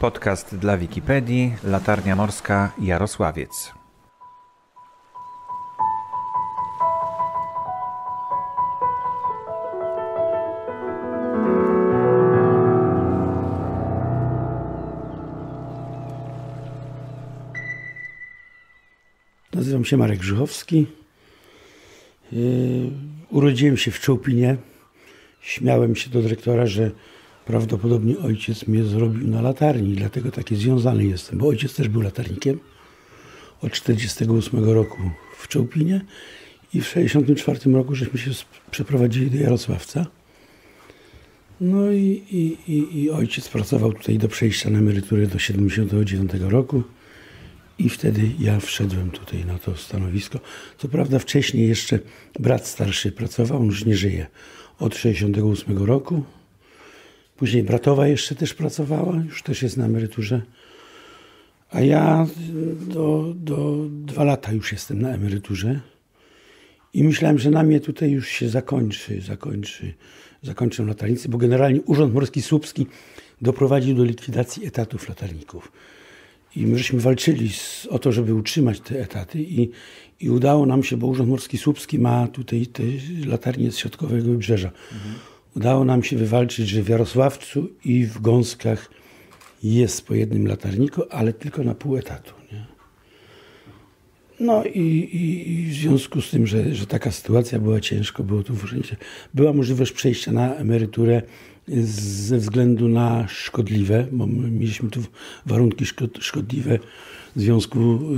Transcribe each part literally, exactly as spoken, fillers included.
Podcast dla Wikipedii, Latarnia Morska Jarosławiec. Nazywam się Marek Grzychowski. Yy, urodziłem się w Czołpinie. Śmiałem się do dyrektora, że prawdopodobnie ojciec mnie zrobił na latarni, dlatego taki związany jestem, bo ojciec też był latarnikiem od tysiąc dziewięćset czterdziestego ósmego roku w Czołpinie i w tysiąc dziewięćset sześćdziesiątym czwartym roku żeśmy się przeprowadzili do Jarosławca. No i, i, i, i ojciec pracował tutaj do przejścia na emeryturę do tysiąc dziewięćset siedemdziesiątego dziewiątego roku. I wtedy ja wszedłem tutaj na to stanowisko. Co prawda wcześniej jeszcze brat starszy pracował, on już nie żyje, od tysiąc dziewięćset sześćdziesiątego ósmego roku. Później bratowa jeszcze też pracowała, już też jest na emeryturze. A ja do, do dwa lata już jestem na emeryturze. I myślałem, że na mnie tutaj już się zakończy, zakończy, zakończę latarnicy, bo generalnie Urząd Morski Słupski doprowadził do likwidacji etatów latarników. I my żeśmy walczyli z, o to, żeby utrzymać te etaty i, i udało nam się, bo Urząd Morski Słupski ma tutaj te latarnie z środkowego wybrzeża. Mhm. Udało nam się wywalczyć, że w Jarosławcu i w Gąskach jest po jednym latarniku, ale tylko na pół etatu. Nie? No i, i, i w związku z tym, że, że taka sytuacja była ciężko, było tu urzędzie, była możliwość przejścia na emeryturę ze względu na szkodliwe, bo mieliśmy tu warunki szkodliwe w związku,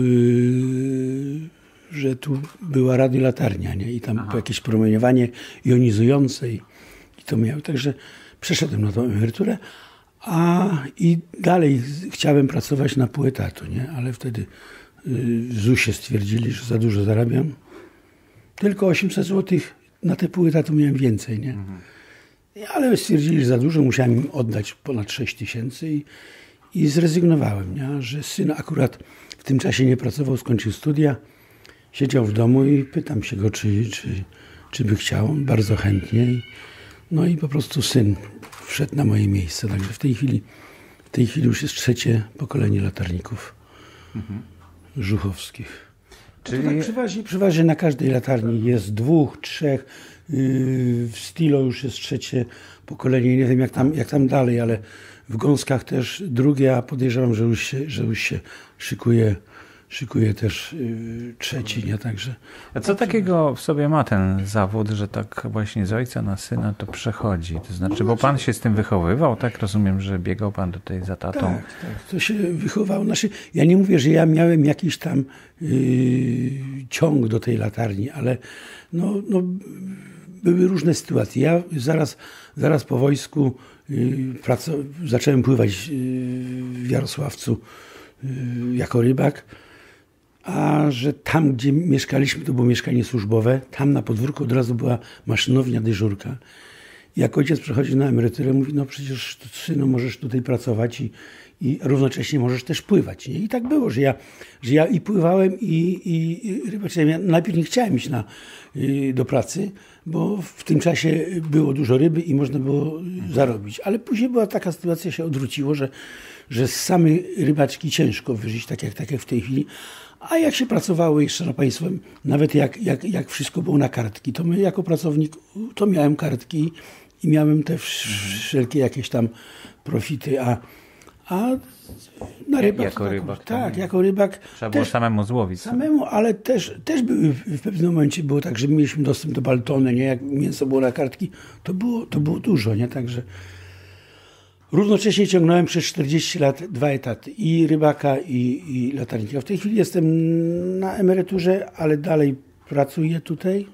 yy, że tu była radiolatarnia, nie? I tam Aha. jakieś promieniowanie jonizujące i, i to miało. Także przeszedłem na tą emeryturę, a i dalej chciałem pracować na pół etatu, nie? Ale wtedy yy, w zusie stwierdzili, że za dużo zarabiam. Tylko osiemset złotych na te pół etatu miałem więcej, nie? Mhm. Ale stwierdzili, że za dużo, musiałem im oddać ponad sześć tysięcy i, i zrezygnowałem, nie? Że syn akurat w tym czasie nie pracował, skończył studia, siedział w domu i pytam się go, czy, czy, czy by chciał, on bardzo chętnie. No i po prostu syn wszedł na moje miejsce, także w tej chwili, w tej chwili już jest trzecie pokolenie latarników mhm. żuchowskich. Czyli... Tak przeważnie, przeważnie na każdej latarni jest dwóch, trzech. W Stilo już jest trzecie pokolenie. Nie wiem jak tam, jak tam dalej, ale w Gąskach też drugie, a podejrzewam, że już się, że już się szykuje, szykuje też yy, trzeci. Nie? Także, a co takiego w sobie ma ten zawód, że tak właśnie z ojca na syna to przechodzi? To znaczy, bo pan się z tym wychowywał, tak? Rozumiem, że biegał pan tutaj za tatą. Tak, tak. To się wychowało. Znaczy, ja nie mówię, że ja miałem jakiś tam yy, ciąg do tej latarni, ale no, no były różne sytuacje. Ja zaraz, zaraz po wojsku yy, praco- zacząłem pływać yy, w Jarosławcu yy, jako rybak, a że tam, gdzie mieszkaliśmy, to było mieszkanie służbowe, tam na podwórku od razu była maszynownia, dyżurka. Jak ojciec przechodzi na emeryturę, mówi, no przecież synu możesz tutaj pracować i, i równocześnie możesz też pływać. Nie? I tak było, że ja, że ja i pływałem i, i, i rybaczyłem. Ja najpierw nie chciałem iść na, y, do pracy, bo w tym czasie było dużo ryby i można było zarobić. Ale później była taka sytuacja, się odwróciło, że, że z samej rybaczki ciężko wyżyć, tak jak, tak jak w tej chwili. A jak się pracowało jeszcze na państwem, nawet jak, jak, jak wszystko było na kartki, to my jako pracownik, to miałem kartki i miałem te wszelkie jakieś tam profity, a, a na rybak... Jako rybak. Tak, tak, jako rybak... Trzeba było samemu złowić. Samemu, ale też, też były, w pewnym momencie było tak, że mieliśmy dostęp do baltony, nie? Jak mięso było na kartki, to było, to było dużo, nie? Także równocześnie ciągnąłem przez czterdzieści lat dwa etaty, i rybaka, i, i latarnika. W tej chwili jestem na emeryturze, ale dalej pracuję tutaj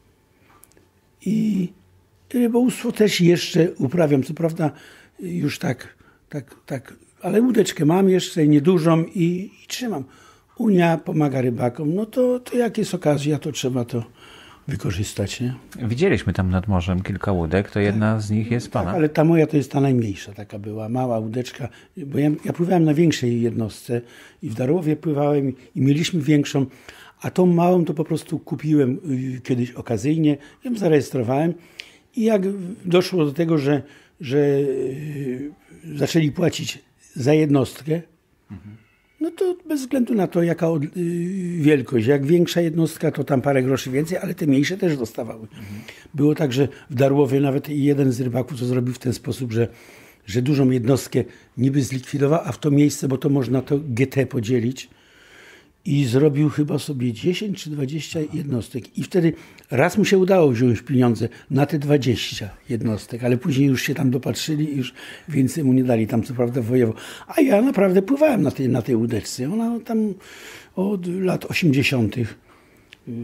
i rybołówstwo też jeszcze uprawiam. Co prawda już tak, tak, tak, ale łódeczkę mam jeszcze niedużą i, i trzymam. Unia pomaga rybakom, no to, to jak jest okazja, to trzeba to wykorzystać. Nie? Widzieliśmy tam nad morzem kilka łódek, to jedna z nich jest pana. Tak, ale ta moja to jest ta najmniejsza, taka była mała łódeczka, bo ja, ja pływałem na większej jednostce i w Darłowie pływałem i mieliśmy większą, a tą małą to po prostu kupiłem kiedyś okazyjnie, ją zarejestrowałem i jak doszło do tego, że, że zaczęli płacić za jednostkę, mhm. no to bez względu na to, jaka od, y, wielkość. Jak większa jednostka, to tam parę groszy więcej, ale te mniejsze też dostawały. Mhm. Było tak, że w Darłowie nawet jeden z rybaków to zrobił w ten sposób, że, że dużą jednostkę niby zlikwidował, a w to miejsce, bo to można to G T podzielić, i zrobił chyba sobie dziesięć czy dwadzieścia jednostek. I wtedy raz mu się udało wziąć pieniądze na te dwadzieścia jednostek, ale później już się tam dopatrzyli i już więcej mu nie dali. Tam co prawda wojował. A ja naprawdę pływałem na tej, na tej łódeczce. Ona tam od lat osiemdziesiątych Yy,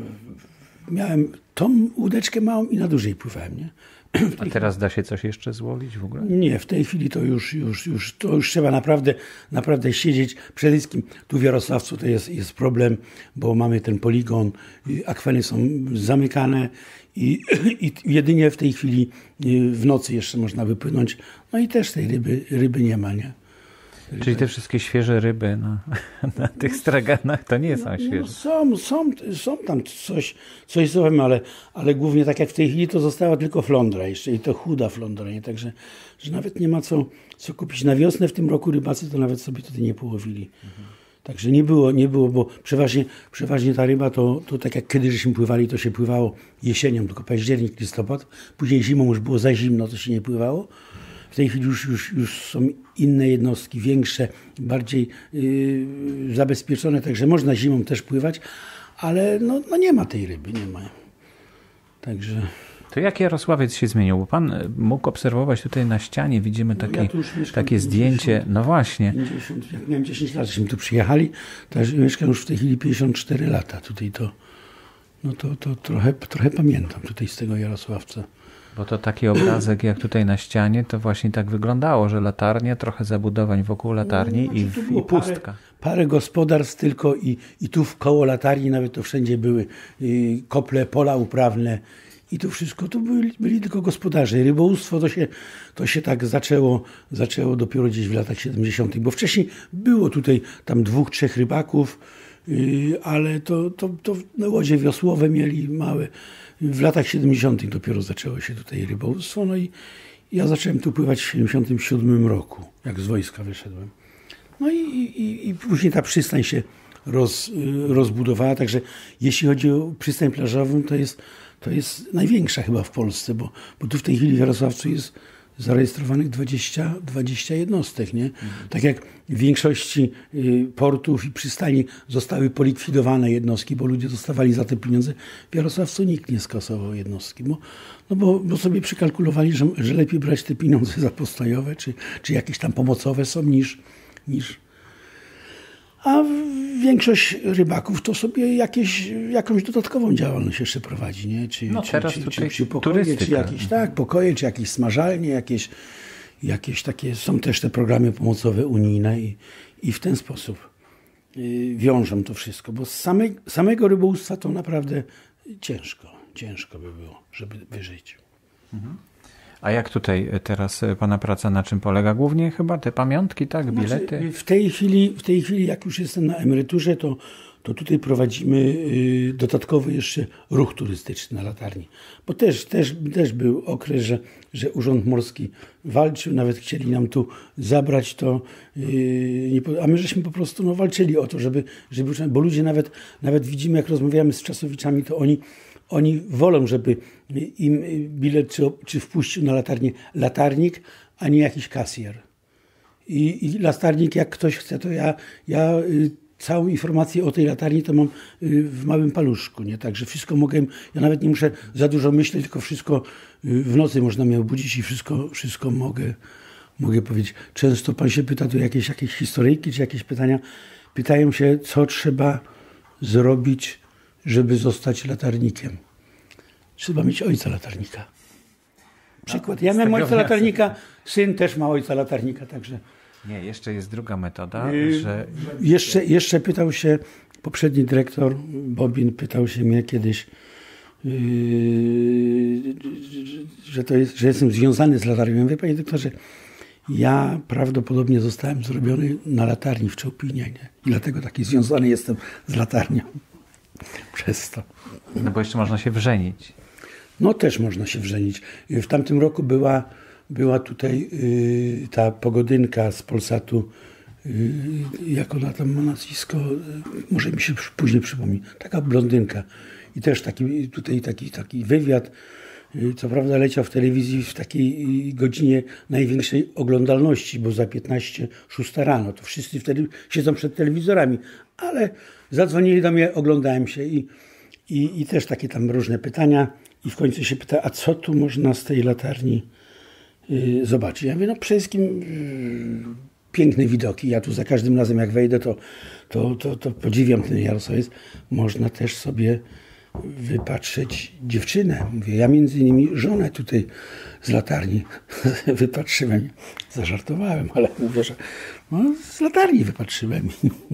miałem tą łódeczkę małą i na dużej pływałem, nie? A teraz da się coś jeszcze złowić w ogóle? Nie, w tej chwili to już, już, już, to już trzeba naprawdę, naprawdę siedzieć. Przede wszystkim tu w Jarosławcu to jest, jest problem, bo mamy ten poligon, akweny są zamykane i, i jedynie w tej chwili w nocy jeszcze można wypłynąć. No i też tej ryby, ryby nie ma, nie? Ryby. Czyli te wszystkie świeże ryby na, na tych straganach to nie są świeże. No, są, są, są tam coś, coś złowiem, ale, ale głównie tak jak w tej chwili to została tylko flądra jeszcze i to chuda flądra, nie? Także że nawet nie ma co, co kupić na wiosnę. W tym roku rybacy to nawet sobie tutaj nie połowili. Mhm. Także nie było, nie było, bo przeważnie, przeważnie ta ryba to, to tak jak kiedyś żeśmy pływali, to się pływało jesienią, tylko październik, listopad. Później zimą już było za zimno, to się nie pływało. W tej chwili już, już, już są inne jednostki, większe, bardziej yy, zabezpieczone, także można zimą też pływać, ale no, no nie ma tej ryby, nie ma. Także... To jak Jarosławiec się zmienił? Bo pan mógł obserwować tutaj na ścianie, widzimy takie, no ja takie zdjęcie. pięćdziesiąt, no właśnie. pięćdziesiąt, jak miałem dziesięć lat, żeśmy tu przyjechali, to mieszkam już w tej chwili pięćdziesiąt cztery lata. Tutaj to, no to, to trochę, trochę pamiętam tutaj z tego Jarosławca. Bo to taki obrazek jak tutaj na ścianie, to właśnie tak wyglądało, że latarnie, trochę zabudowań wokół latarni no, znaczy, i, i pustka. Parę, parę gospodarstw tylko i, i tu koło latarni nawet to wszędzie były y, kople, pola uprawne i to wszystko, tu byli, byli tylko gospodarze. Rybołówstwo to się, to się tak zaczęło, zaczęło dopiero gdzieś w latach siedemdziesiątych, bo wcześniej było tutaj tam dwóch, trzech rybaków, y, ale to, to, to łodzie wiosłowe mieli małe. W latach siedemdziesiątych dopiero zaczęło się tutaj rybołówstwo, no i ja zacząłem tu pływać w siedemdziesiątym siódmym roku, jak z wojska wyszedłem. No i, i, i później ta przystań się roz, rozbudowała, także jeśli chodzi o przystań plażową, to jest, to jest największa chyba w Polsce, bo, bo tu w tej chwili w Jarosławcu jest zarejestrowanych dwadzieścia, dwadzieścia jednostek, nie? Mhm. Tak jak w większości portów i przystani zostały polikwidowane jednostki, bo ludzie dostawali za te pieniądze. W Jarosławcu nikt nie skasował jednostki, bo, no bo, bo sobie przykalkulowali, że, że lepiej brać te pieniądze za postojowe, czy, czy jakieś tam pomocowe są niż... niż a większość rybaków to sobie jakieś, jakąś dodatkową działalność jeszcze prowadzi, nie? Czy, no czy, teraz czy, tutaj czy, czy pokoje, czy jakieś, tak, pokoje, czy jakieś smażalnie, jakieś, jakieś takie, są też te programy pomocowe unijne i, i w ten sposób y, wiążą to wszystko, bo z samej, samego rybołówstwa to naprawdę ciężko, ciężko by było, żeby wyżyć. Mhm. A jak tutaj teraz pana praca na czym polega? Głównie chyba te pamiątki, tak? Bilety? Znaczy, w tej chwili, w tej chwili jak już jestem na emeryturze, to, to tutaj prowadzimy dodatkowy jeszcze ruch turystyczny na latarni. Bo też, też, też był okres, że, że Urząd Morski walczył, nawet chcieli nam tu zabrać to, a my żeśmy po prostu no, walczyli o to, żeby, żeby, bo ludzie nawet, nawet widzimy, jak rozmawiamy z czasowiczami, to oni Oni wolą, żeby im bilet czy, czy wpuścił na latarnię latarnik, a nie jakiś kasjer. I, i latarnik, jak ktoś chce, to ja, ja y, całą informację o tej latarni to mam y, w małym paluszku. Nie? Także wszystko mogę, ja nawet nie muszę za dużo myśleć, tylko wszystko y, w nocy można mnie obudzić i wszystko, wszystko mogę, mogę powiedzieć. Często pan się pyta tu jakieś, jakieś historyjki czy jakieś pytania. Pytają się, co trzeba zrobić, żeby zostać latarnikiem. Trzeba mieć ojca latarnika. Przykład. Ja miałem ojca latarnika, syn też ma ojca latarnika, także... Nie, jeszcze jest druga metoda, yy, że... Jeszcze, jeszcze pytał się poprzedni dyrektor, Bobin, pytał się mnie kiedyś, yy, że, to jest, że jestem związany z latarnią. Wie panie doktorze, ja prawdopodobnie zostałem zrobiony na latarni w Czołpinie, nie? I dlatego taki związany jestem z latarnią. Przez to. No bo jeszcze można się wrzenić. No też można się wrzenić. W tamtym roku była, była tutaj y, ta pogodynka z Polsatu, y, jak ona tam ma nazwisko, y, może mi się później przypomni, taka blondynka. I też taki, tutaj taki, taki wywiad, y, co prawda leciał w telewizji w takiej godzinie największej oglądalności, bo za piętnaście, szósta rano, to wszyscy wtedy siedzą przed telewizorami, ale zadzwonili do mnie, oglądałem się i, i, i też takie tam różne pytania i w końcu się pyta, a co tu można z tej latarni y, zobaczyć? Ja mówię, no przede wszystkim y, piękne widoki. Ja tu za każdym razem jak wejdę, to, to, to, to podziwiam ten Jarosławiec. Można też sobie wypatrzeć dziewczynę. Mówię, ja między innymi żonę tutaj z latarni wypatrzyłem. Zażartowałem, ale mówię, że no, z latarni wypatrzyłem.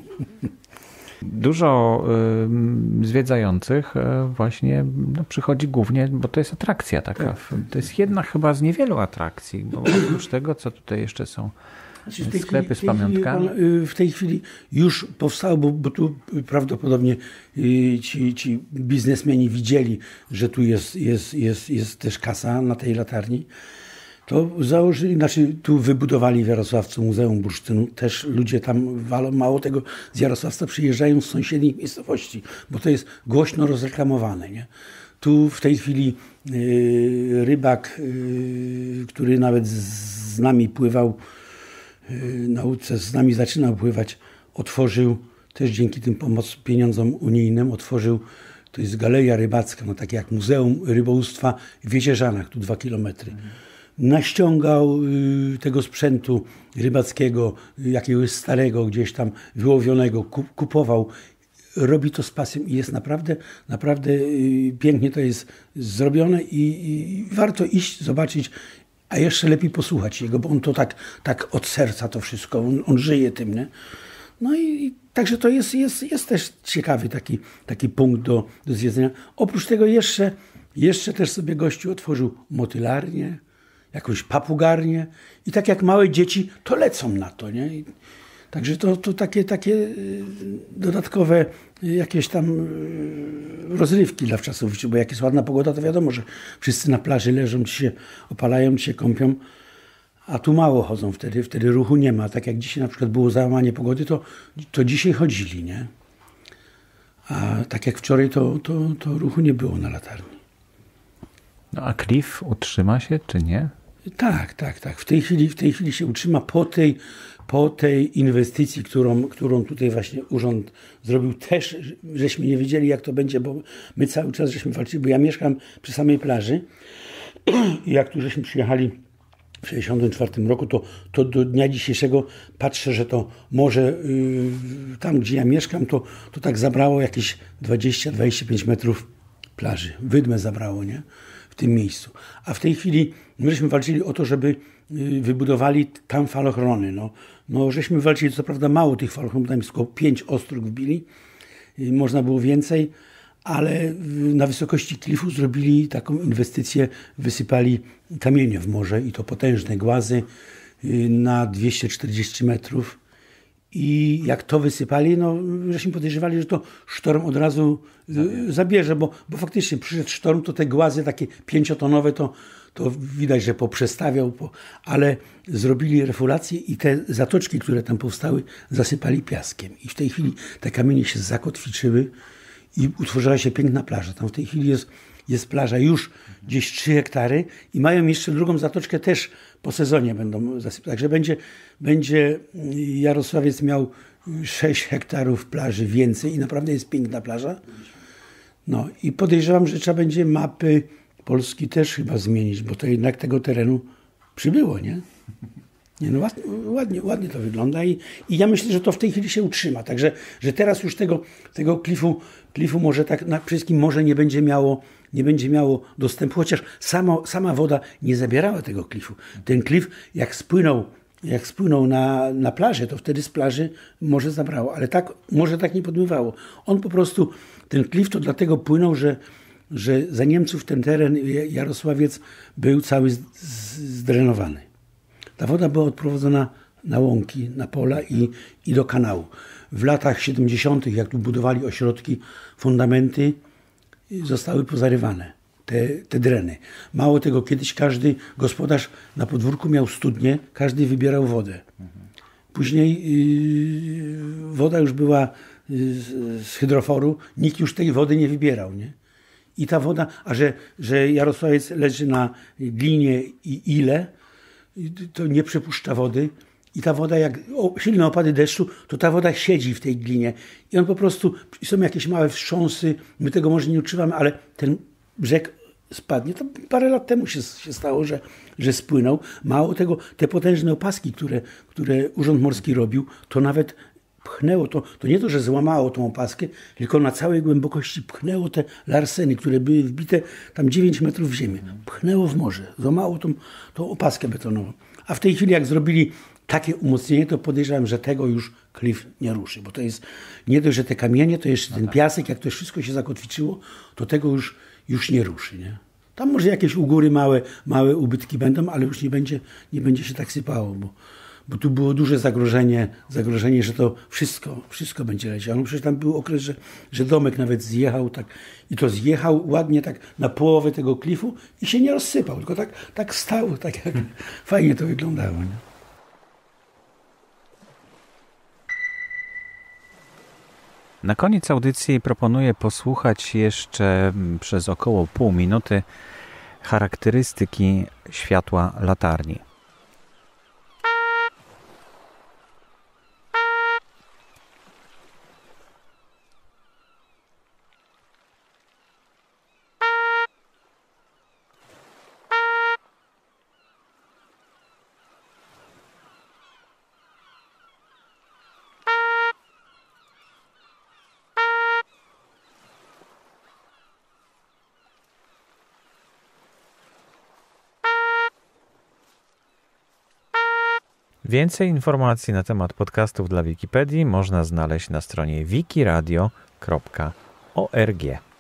Dużo y, zwiedzających y, właśnie no, przychodzi głównie, bo to jest atrakcja taka. To jest jedna chyba z niewielu atrakcji, bo oprócz tego, co tutaj jeszcze są znaczy, sklepy chwili, z pamiątkami. Chwili, w tej chwili już powstało, bo, bo tu prawdopodobnie y, ci, ci biznesmeni widzieli, że tu jest, jest, jest, jest też kasa na tej latarni. To założyli, znaczy tu wybudowali w Jarosławcu Muzeum Bursztynu. Też ludzie tam walą, mało tego, z Jarosławca przyjeżdżają z sąsiednich miejscowości, bo to jest głośno rozreklamowane. Nie? Tu w tej chwili yy, rybak, yy, który nawet z nami pływał, yy, na łódce z nami zaczynał pływać, otworzył, też dzięki tym pomoc, pieniądzom unijnym, otworzył, to jest galeria rybacka, no takie jak Muzeum Rybołówstwa w Jezierzanach, tu dwa kilometry. Mhm. Naściągał y, tego sprzętu rybackiego, y, jakiegoś starego, gdzieś tam wyłowionego, kup, kupował. Robi to z pasją i jest naprawdę, naprawdę y, pięknie to jest zrobione i, i warto iść, zobaczyć, a jeszcze lepiej posłuchać jego, bo on to tak, tak od serca to wszystko, on, on żyje tym, nie? No i, i także to jest, jest, jest też ciekawy taki, taki punkt do, do zwiedzenia. Oprócz tego jeszcze, jeszcze też sobie gościu otworzył motylarnię, jakąś papugarnię i tak jak małe dzieci, to lecą na to, nie? I także to, to takie, takie dodatkowe jakieś tam rozrywki dla wczasowiczu, bo jak jest ładna pogoda, to wiadomo, że wszyscy na plaży leżą, ci się opalają, ci się kąpią, a tu mało chodzą wtedy, wtedy ruchu nie ma. Tak jak dzisiaj na przykład było załamanie pogody, to, to dzisiaj chodzili, nie? A tak jak wczoraj, to, to, to ruchu nie było na latarni. No a klif utrzyma się, czy nie? Tak, tak, tak. W tej chwili, w tej chwili się utrzyma po tej, po tej inwestycji, którą, którą tutaj właśnie urząd zrobił. Też żeśmy nie wiedzieli, jak to będzie, bo my cały czas żeśmy walczyli, bo ja mieszkam przy samej plaży i jak tu żeśmy przyjechali w sześćdziesiątym czwartym roku, to, to do dnia dzisiejszego patrzę, że to może yy, tam, gdzie ja mieszkam, to, to tak zabrało jakieś dwadzieścia do dwudziestu pięciu metrów plaży. Wydmę zabrało, nie? W tym miejscu. A w tej chwili myśmy walczyli o to, żeby wybudowali tam falochrony. No, no żeśmy walczyli, co prawda mało tych falochronów, tam jest tylko pięć ostróg wbili, można było więcej, ale na wysokości klifu zrobili taką inwestycję, wysypali kamienie w morze i to potężne głazy na dwieście czterdzieści metrów. I jak to wysypali, no żeśmy podejrzewali, że to sztorm od razu zabierze, zabierze bo, bo faktycznie przyszedł sztorm, to te głazy takie pięciotonowe, to, to widać, że poprzestawiał, po, ale zrobili refulację i te zatoczki, które tam powstały, zasypali piaskiem. I w tej chwili te kamienie się zakotwiczyły i utworzyła się piękna plaża. Tam w tej chwili jest, jest plaża już gdzieś trzy hektary i mają jeszcze drugą zatoczkę też po sezonie będą zasypać. Także będzie, będzie Jarosławiec miał sześć hektarów plaży więcej i naprawdę jest piękna plaża. No i podejrzewam, że trzeba będzie mapy Polski też chyba zmienić, bo to jednak tego terenu przybyło, nie? Nie, no ładnie, ładnie, ładnie to wygląda i, i ja myślę, że to w tej chwili się utrzyma. Także, że teraz już tego, tego klifu, klifu może tak na wszystkim może nie będzie miało, nie będzie miało dostępu, chociaż samo, sama woda nie zabierała tego klifu. Ten klif jak spłynął, jak spłynął na, na plażę, to wtedy z plaży morze zabrało, ale tak, morze tak nie podmywało. On po prostu, ten klif to dlatego płynął, że, że za Niemców ten teren Jarosławiec był cały zdrenowany. Ta woda była odprowadzona na łąki, na pola i, i do kanału. W latach siedemdziesiątych, jak tu budowali ośrodki, fundamenty zostały pozarywane. te, te dreny. Mało tego, kiedyś każdy gospodarz na podwórku miał studnię, każdy wybierał wodę. Później yy, woda już była yy, z hydroforu, nikt już tej wody nie wybierał, nie? I ta woda, a że, że Jarosławiec leży na glinie i ile, to nie przepuszcza wody. I ta woda, jak o, silne opady deszczu, to ta woda siedzi w tej glinie. I on po prostu, są jakieś małe wstrząsy, my tego może nie uczywamy, ale ten brzeg spadnie. To parę lat temu się, się stało, że, że spłynął. Mało tego, te potężne opaski, które, które Urząd Morski robił, to nawet pchnęło to, to nie to, że złamało tą opaskę, tylko na całej głębokości pchnęło te larseny, które były wbite tam dziewięć metrów w ziemię. Pchnęło w morze, złamało tą, tą opaskę betonową. A w tej chwili, jak zrobili takie umocnienie, to podejrzewam, że tego już klif nie ruszy, bo to jest nie dość, że te kamienie, to jeszcze ten piasek, jak to wszystko się zakotwiczyło, to tego już, już nie ruszy. Nie? Tam może jakieś u góry małe, małe ubytki będą, ale już nie będzie, nie będzie się tak sypało, bo, bo tu było duże zagrożenie, zagrożenie, że to wszystko, wszystko będzie leciało. No przecież tam był okres, że, że domek nawet zjechał tak, i to zjechał ładnie tak na połowę tego klifu i się nie rozsypał, tylko tak, tak stał, tak jak fajnie to wyglądało. Nie? Na koniec audycji proponuję posłuchać jeszcze przez około pół minuty charakterystyki światła latarni. Więcej informacji na temat podcastów dla Wikipedii można znaleźć na stronie wikiradio kropka org.